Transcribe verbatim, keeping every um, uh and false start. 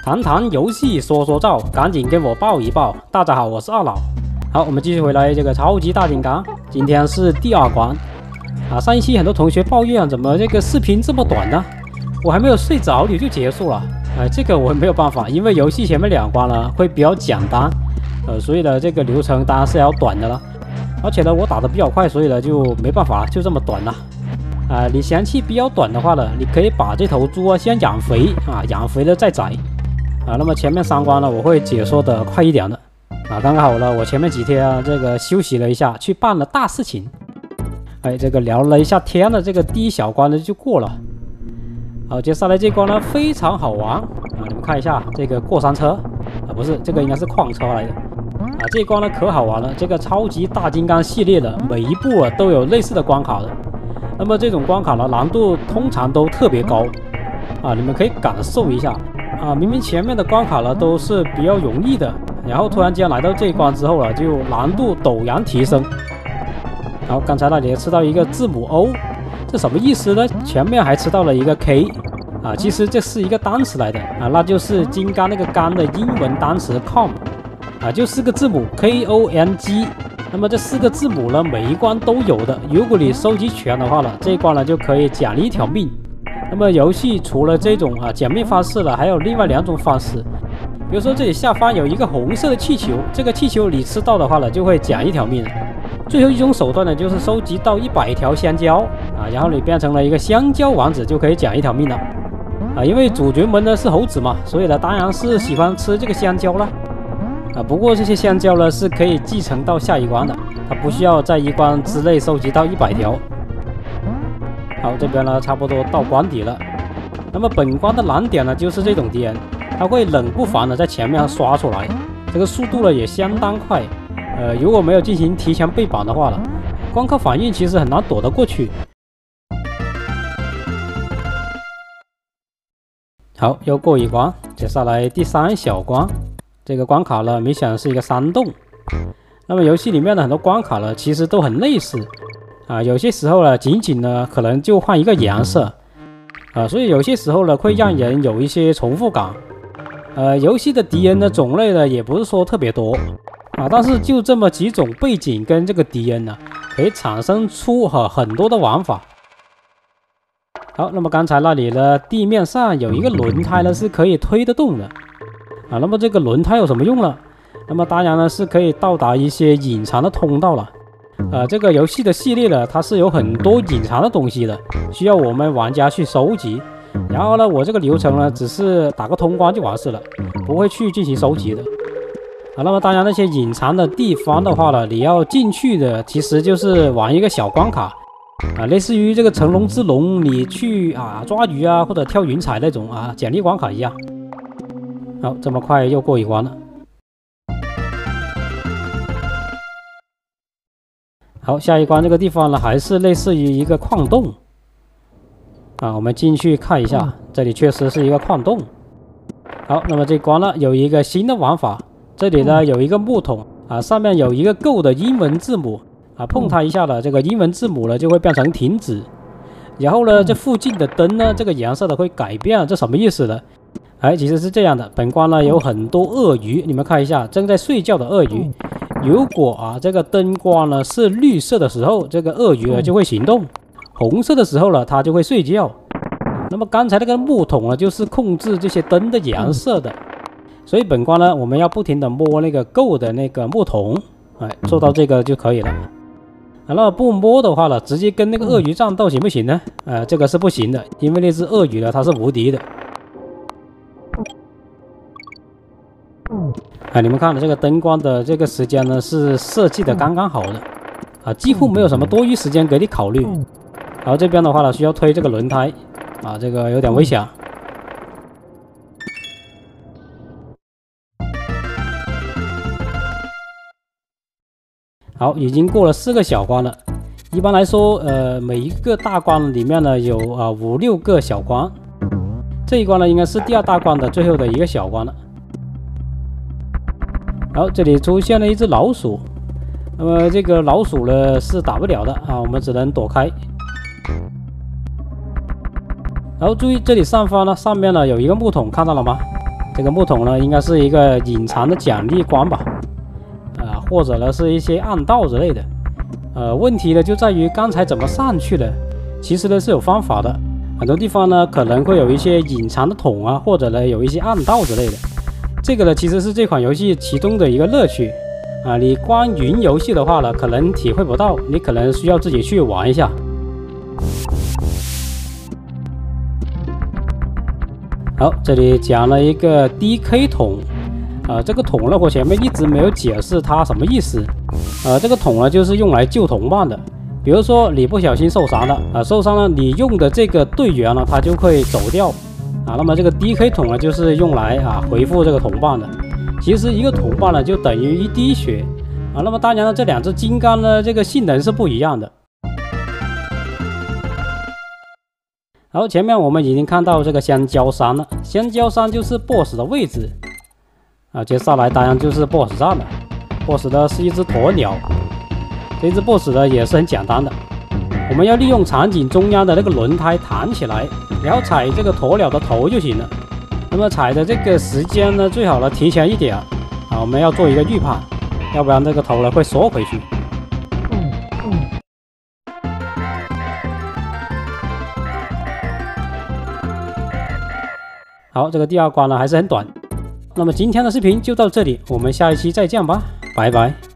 谈谈游戏，说说照，赶紧跟我报一报。大家好，我是二老。好，我们继续回来这个超级大金刚，今天是第二关啊。上一期很多同学抱怨怎么这个视频这么短呢？我还没有睡着你就结束了，哎、呃，这个我没有办法，因为游戏前面两关呢会比较简单，呃，所以呢这个流程当然是要短的了。而且呢我打的比较快，所以呢就没办法，就这么短了。啊、呃，你嫌弃比较短的话呢，你可以把这头猪啊先养肥啊，养肥了再宰。啊，那么前面三关呢，我会解说的快一点的。啊，刚刚好了，我前面几天啊，这个休息了一下，去办了大事情。哎，这个聊了一下天的这个第一小关呢就过了。好，接下来这关呢非常好玩啊，你们看一下这个过山车啊，不是这个应该是矿车来的啊。这一关呢可好玩了，这个超级大金刚系列的每一部啊都有类似的关卡的。那么这种关卡呢难度通常都特别高啊，你们可以感受一下。啊，明明前面的关卡呢都是比较容易的，然后突然间来到这一关之后呢，就难度陡然提升。然后刚才那里吃到一个字母 O， 这什么意思呢？前面还吃到了一个 K， 啊，其实这是一个单词来的啊，那就是金刚那个刚的英文单词 com， 啊，就四个字母 K O N G。那么这四个字母呢，每一关都有的，如果你收集全的话呢，这一关呢就可以奖励一条命。那么游戏除了这种啊减命方式了，还有另外两种方式，比如说这里下方有一个红色的气球，这个气球你吃到的话呢，就会减一条命。最后一种手段呢，就是收集到一百条香蕉啊，然后你变成了一个香蕉王子，就可以减一条命了啊。因为主角们呢是猴子嘛，所以呢当然是喜欢吃这个香蕉了啊。不过这些香蕉呢是可以继承到下一关的，它不需要在一关之内收集到一百条。好，这边呢差不多到关底了。那么本关的难点呢，就是这种敌人，它会冷不防的在前面刷出来，这个速度呢也相当快。呃，如果没有进行提前备榜的话呢，光靠反应其实很难躲得过去。好，又过一关，接下来第三小关。这个关卡呢，明显是一个山洞。那么游戏里面的很多关卡呢，其实都很类似。啊，有些时候呢，仅仅呢可能就换一个颜色，啊，所以有些时候呢会让人有一些重复感。呃，游戏的敌人的种类呢也不是说特别多，啊，但是就这么几种背景跟这个敌人呢，可以产生出哈很多的玩法。好，那么刚才那里呢，地面上有一个轮胎呢是可以推得动的，啊，那么这个轮胎有什么用呢？那么当然呢是可以到达一些隐藏的通道了。呃，这个游戏的系列呢，它是有很多隐藏的东西的，需要我们玩家去收集。然后呢，我这个流程呢，只是打个通关就完事了，不会去进行收集的。啊，那么当然那些隐藏的地方的话呢，你要进去的，其实就是玩一个小关卡，啊，类似于这个成龙之龙，你去啊抓鱼啊或者跳云彩那种啊简历关卡一样。好，这么快又过一关了。好，下一关这个地方呢，还是类似于一个矿洞啊，我们进去看一下，这里确实是一个矿洞。好，那么这关呢有一个新的玩法，这里呢有一个木桶啊，上面有一个 Go 的英文字母啊，碰它一下呢，这个英文字母呢就会变成停止，然后呢这附近的灯呢这个颜色呢会改变，这什么意思呢？哎，其实是这样的，本关呢有很多鳄鱼，你们看一下正在睡觉的鳄鱼。如果啊这个灯光呢是绿色的时候，这个鳄鱼呢就会行动；红色的时候呢，它就会睡觉。那么刚才那个木桶呢，就是控制这些灯的颜色的。所以本关呢，我们要不停的摸那个 Go 的那个木桶，哎，做到这个就可以了。啊，那不摸的话呢，直接跟那个鳄鱼战斗行不行呢？呃，这个是不行的，因为那只鳄鱼呢它是无敌的。啊，你们看的这个灯光的这个时间呢，是设计的刚刚好的，啊，几乎没有什么多余时间给你考虑。然后这边的话呢，需要推这个轮胎，啊，这个有点危险。好，已经过了四个小关了。一般来说，呃，每一个大关里面呢有啊五六个小关，这一关呢应该是第二大关的最后的一个小关了。然后这里出现了一只老鼠，那么这个老鼠呢是打不了的啊，我们只能躲开。然后注意这里上方呢，上面呢有一个木桶，看到了吗？ 这个木桶呢，应该是一个隐藏的奖励关吧，啊、呃，或者呢是一些暗道之类的。呃，问题呢就在于刚才怎么上去的？其实呢是有方法的，很多地方呢可能会有一些隐藏的桶啊，或者呢有一些暗道之类的。这个呢其实是这款游戏其中的一个乐趣啊。你光云游戏的话呢，可能体会不到，你可能需要自己去玩一下。好，这里讲了一个 D K 桶，啊，这个桶呢，我前面一直没有解释它什么意思。呃，这个桶呢，就是用来救同伴的。比如说你不小心受伤了，啊，受伤了，你用的这个队员呢，他就会走掉，啊，那么这个 D K 桶呢，就是用来啊回复这个同伴的。其实一个同伴呢，就等于一滴血，啊，那么当然了，这两只金刚呢，这个性能是不一样的。好，前面我们已经看到这个香蕉山了，香蕉山就是 B O S S 的位置啊。接下来当然就是 B O S S 战了 ，B O S S 呢是一只鸵鸟，这只 B O S S 呢也是很简单的，我们要利用场景中央的那个轮胎弹起来，然后踩这个鸵鸟的头就行了。那么踩的这个时间呢，最好呢提前一点啊，我们要做一个预判，要不然这个头呢会缩回去。好，这个第二关呢还是很短。那么今天的视频就到这里，我们下一期再见吧，拜拜。